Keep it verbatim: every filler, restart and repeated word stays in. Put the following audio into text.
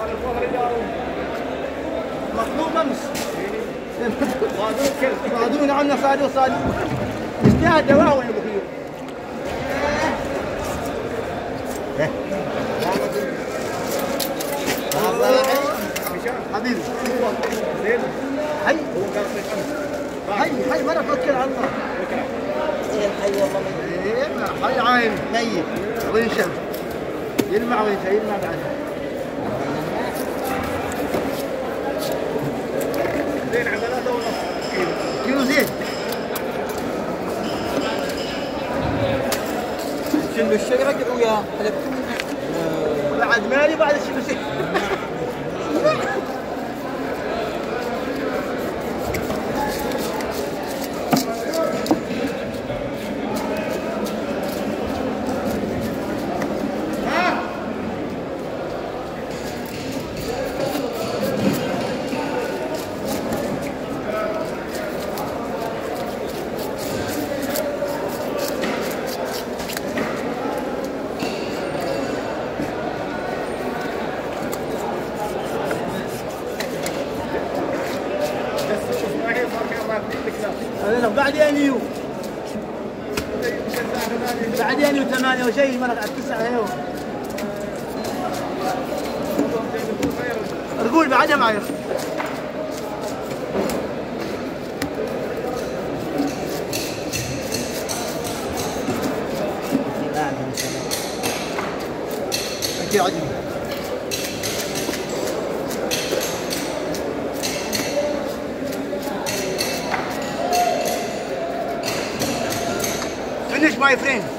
مطلوب امس. صادون عنا صادوا صادوا. يستاهل دواوي ابو خيو. حبيبي حي حي حي مرة توكل على الله. حي والله ايه حي عين نيف وينشف يلمع وينشف يلمع بعدها. زين عملاته والله كيلو زين. شنو الشجرة ويا حلبكم بعد مالي بعد شنو شيء. بعدين يو بعدين يو ثمانية وشيء مرق على تسعة يو رجول بعدها معي. أكيد عجيب. Finish, my friend.